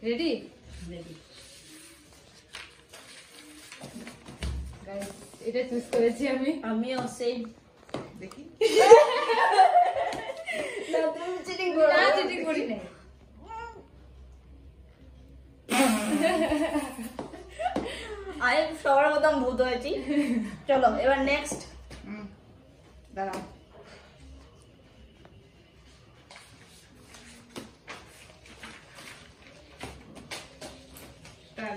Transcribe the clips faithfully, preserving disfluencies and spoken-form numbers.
ready ready guys এটা choose করেছি আমি আমিও সেম দেখি না তুমি চিটিং করো না চিটিং করি নাই আই সবার মতো ভূত হয়েছি চলো এবার নেক্সট হুম দাঁড়াও স্টার্ট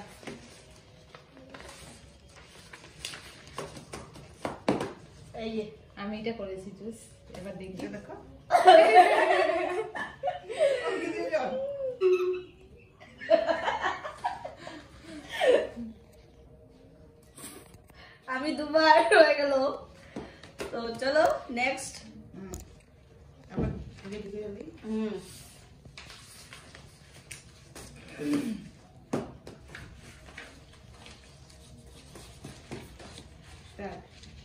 এই যে আমি এটা করেছি চুজ এবার দেখি দেখো আমি দুবার হয়ে গেল তো চলো নেক্সট হুম আবার আগে দিকে যাবি হুম স্টার্ট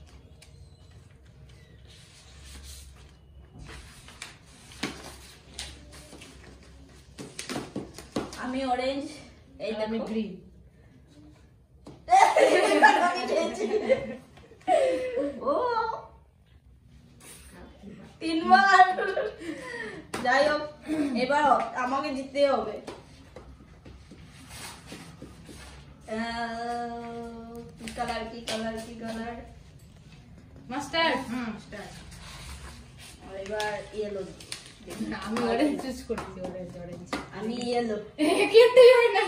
আমি অরেঞ্জ এই আমি দেখো গ্রিন ও তিনবার যাই হোক এবার আমাকে জিততে হবে কি কালার কি কালার কি কালার মাস্টার হুম স্টার্ট এবার ইয়েলো আমি অরেঞ্জ চুজ করেছি অরেঞ্জ অরেঞ্জ আমি ইয়েলো কিউটই হয় না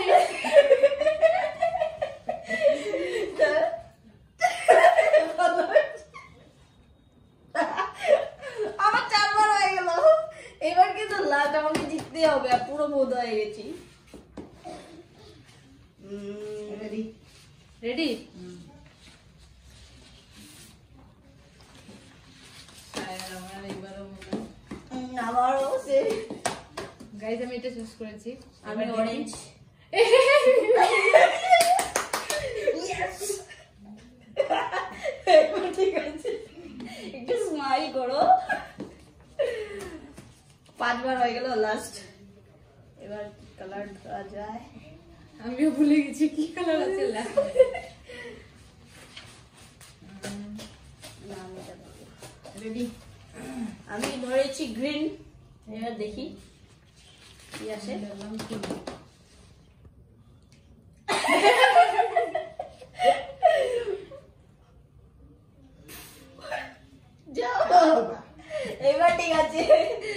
আমার চারবার হয়ে গেল এবার কিন্তু লাস্ট আমাকে জিততে হবে আর পুরো বোধ হয়ে গেছি রেডি রেডি আমার এইবারও মনে আবারও সে গাইজ আমি এটা চুজ করেছি আমি অরেঞ্জ ঠিক আছে একটু স্মাইল করো পাঁচবার হয়ে গেল লাস্ট এবার কালার ধরা যায় আমিও ভুলে গেছি কি কালার আছে লাস্ট রেডি আমি ধরেছি গ্রিন এবার দেখি কি আসে এবার ঠিক আছে